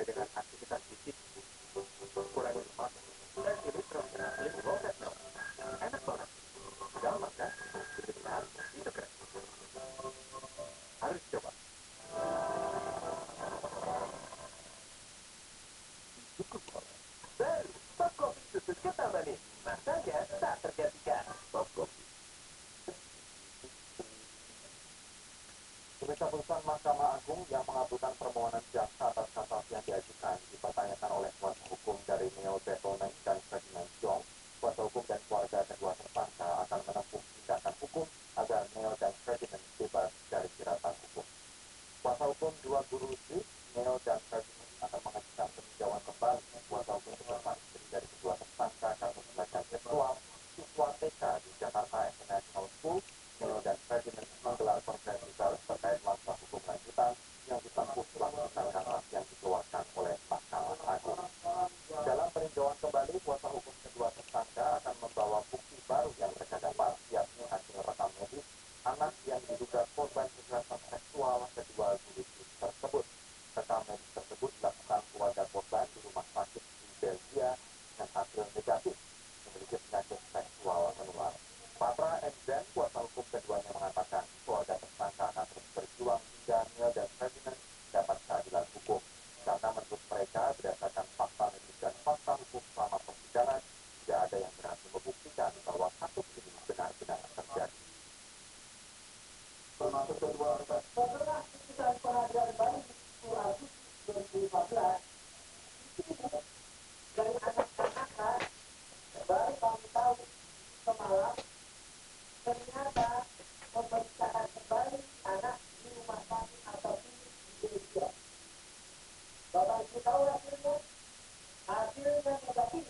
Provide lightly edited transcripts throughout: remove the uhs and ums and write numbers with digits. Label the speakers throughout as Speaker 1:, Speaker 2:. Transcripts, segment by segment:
Speaker 1: dengan aktivitas fisik kurangi lemak dan pilih program low fat milk. Enak banget, gampang kan? Hidup sehat, hidup keren. Harus coba. Cukup oleh baru Pop Coffee susu kental manis. Rasanya tak tergantikan. Pop Coffee. Pemirsa, putusan Mahkamah Agung yang mengabulkan permohonan jaksa atas kasasi yang diajukan dipertanyakan oleh kuasa hukum dari Neil Bettleman dan Ferdinand Jong. Kuasa hukum dan keluarga kedua tersangka akan menempuh tindakan hukum agar Neil dan Ferdinand bebas dari jeratan hukum. Kuasa hukum dua guru Swiss, Neil dan Ferdinand, akan mengajukan peninjauan kembali kuasa hukum bersama istri dari kedua tersangka kasus pelecehan seksual siswa TK di Jakarta International School. Neil dan Ferdinand menggelar konferensi pers terkait langkah hukum lanjutan yang ditempuh setelah putusan kasasi yang dikeluarkan oleh Mahkamah Agung. Dalam peninjauan kembali, kuasa hukum kedua tersangka akan membawa bukti baru yang mereka dapat, yakni hasil rekam medis anak yang diduga korban kekerasan seksual kedua guru tersebut. Rekam medis tersebut dilakukan keluarga korban di rumah sakit di Belgia dengan hasil negatif memiliki penyakit seksual menular. Patra M. Zen, kuasa hukum keduanya, mengatakan keluarga tersangka akan terus berjuang hingga Neil dan Ferdinand dapat keadilan hukum. Karena menurut mereka, berdasarkan fakta medis dan fakta hukum selama persidangan, tidak ada yang berhasil membuktikan bahwa kasus ini benar-benar terjadi. Termasuk kedua orang. Setelah putusan pengadilan baru 10 Agustus 2015, dari anak-anak baru kami tahu semalam ternyata pemeriksaan kembali anak di rumah sakit atau klinik di Belgia. Bapak Ibu tahu hasilnya? Hasilnya negatif.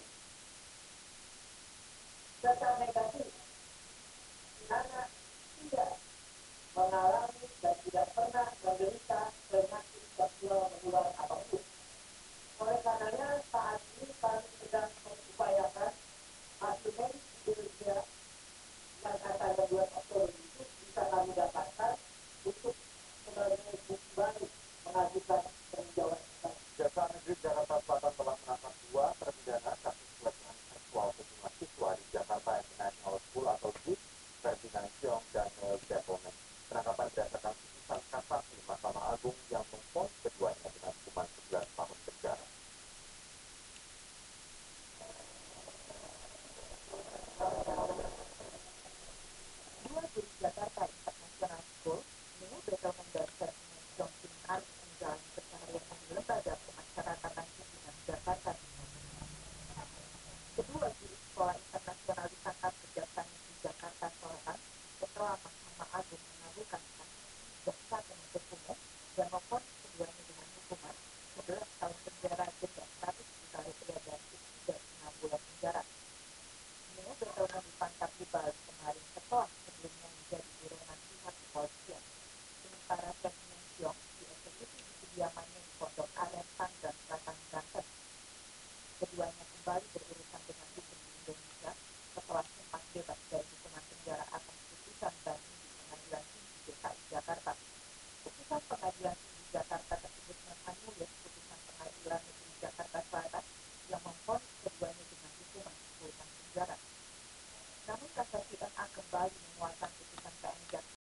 Speaker 1: Secara negatif, si anak tidak mengalami dan tidak pernah menderita penyakit seksual menular apapun. Oleh karenanya saat ini kami sedang mengupayakan hasil medis di Belgia yang katanya 2 Oktober itu bisa kami dapatkan untuk sebagai bukti baru mengajukan peninjauan. Jaksa Negeri Jakarta Selatan telah menangkap 2 terpidana kasus pelecehan seksual sejumlah siswa di Jakarta International School atau JIS, Ferdinand Jong dan Neil Bettleman. Penangkapan berdasarkan putusan kasasi Mahkamah Agung yang memvonis keduanya dengan hukuman 11 tahun penjara. Dua guru Jakarta International School, Neil Bettleman dan Ferdinand Jong, harus menjalani pencarian di Lembaga Pemasyarakatan Pimpinan Jakarta. Kedua guru sekolah internasional ditangkap Kejaksaan Negeri Jakarta Selatan setelah Mahkamah Agung mengabulkan kasasi jaksa penuntut umum yang memvonis keduanya dengan hukuman 11 tahun penjara denda 100 juta rupiah dan subsidi 6 bulan penjara. Neil Bettleman ditangkap di Bali kemarin setelah sebelumnya menjadi buronan pihak kepolisian. Sementara Ferdinand Jong dieksekusi di kediamannya di Pondok Aren, Tanggerang Selatan, Banten. Keduanya kembali berurut